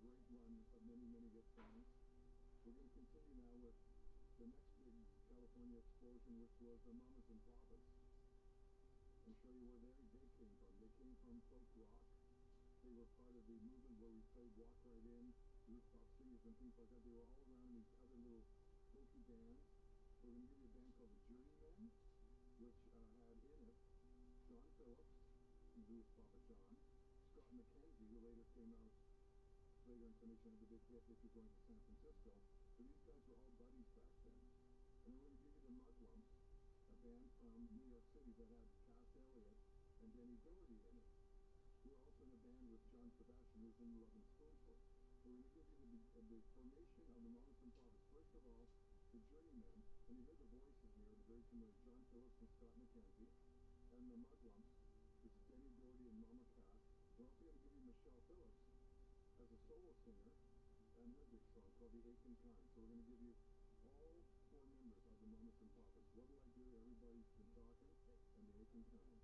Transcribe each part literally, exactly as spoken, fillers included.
great run of many, many hit songs. We're going to continue now with the next big California explosion, which was the Mamas and Papas, and show you where they, they came from. They came from folk rock. They were part of the movement where we played Walk Right In, Rooftop Singers, and things like that. They were all around these other little folky bands. We're going to give you a band called the Journeymen, which uh, had in it John Phillips, who was Papa John, Scott McKenzie, who later came out, later incarnation of the big hit, If You're Going to San Francisco. So these guys were all buddies back then. And then we're going to give you the Mudlumps, a band from New York City that had Cass Elliot and Denny Doherty in it. We were also in a band with John Sebastian, who was in Love and Spoonful. So we're going to give you the, the, the formation of the Mamas and Papas. First of all, the Journeymen, and you hear the voices here, the very familiar John Phillips and Scott McKenzie, and the Mudlumps, which is Denny Doherty and Mama Cass. We're also going to give you Michelle Phillips as a solo singer, and her big song called The Aching Kind. So we're going to give you all four members of the Mamas and Papas. What'll I do? Everybody's been talking, and The Aching Kind.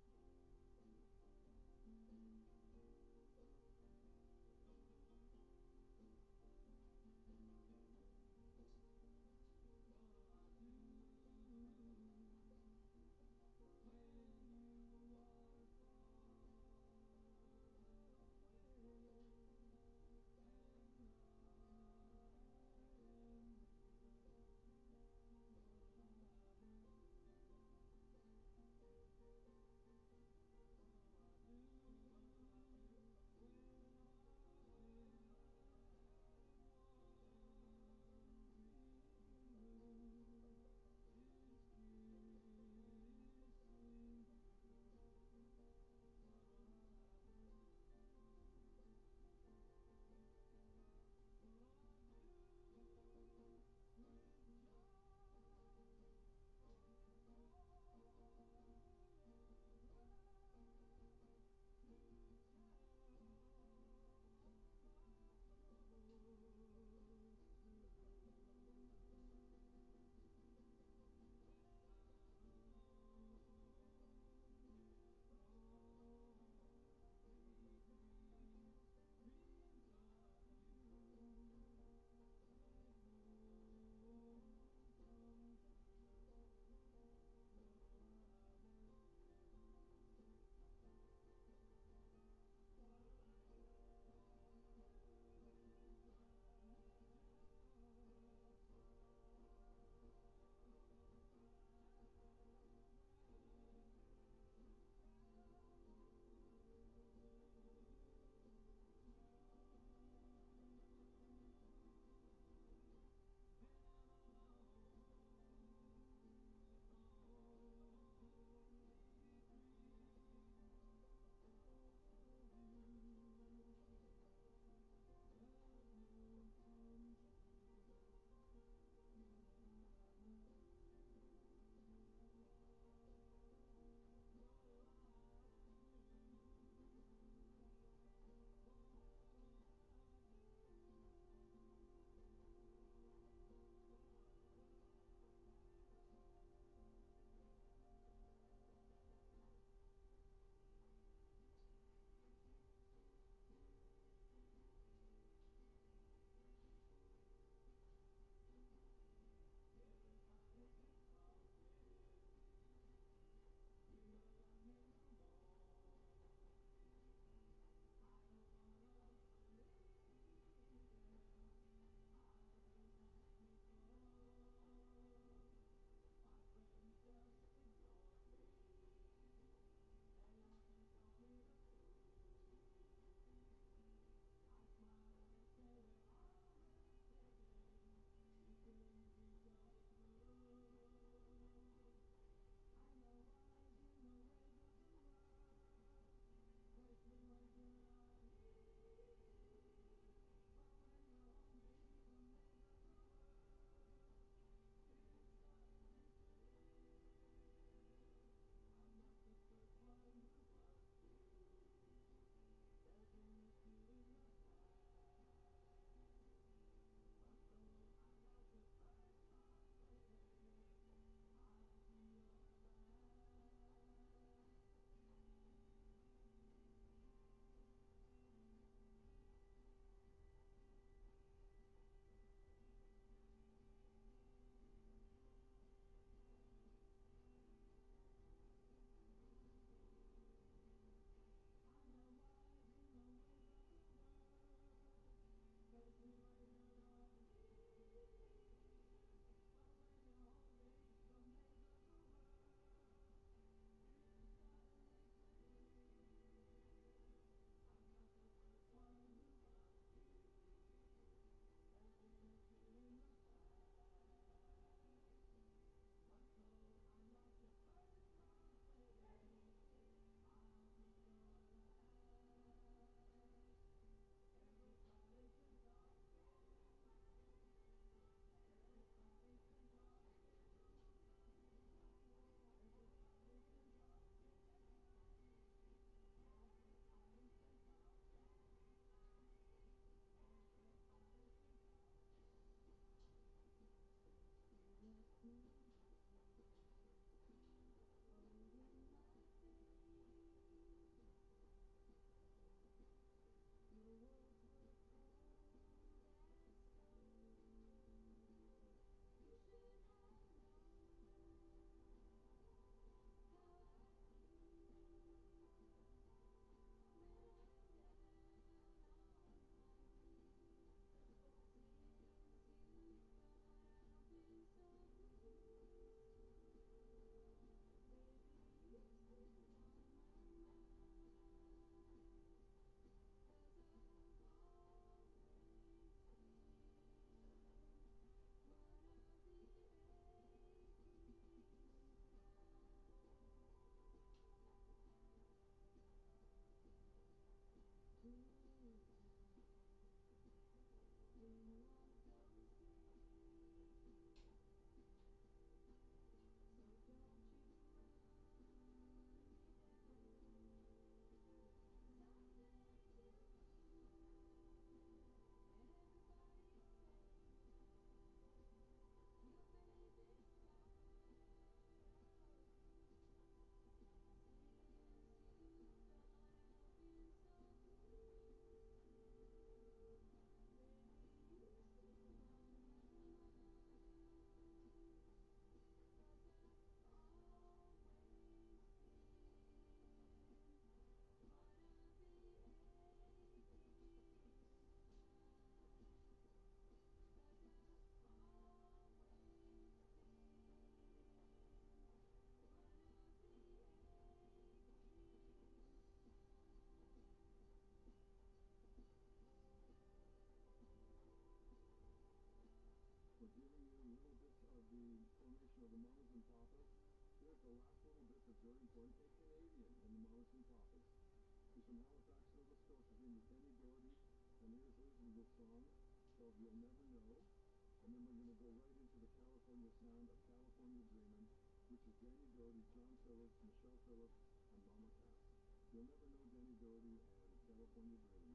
from Halifax, Nova Scotia. His name is Denny Doherty, and here's his little song called You'll Never Know. And then we're going to go right into the California sound of California Dreamin', which is Danny Doherty, John Phillips, Michelle Phillips, and Mama Cass. You'll never know Danny Doherty and California Dreamin'.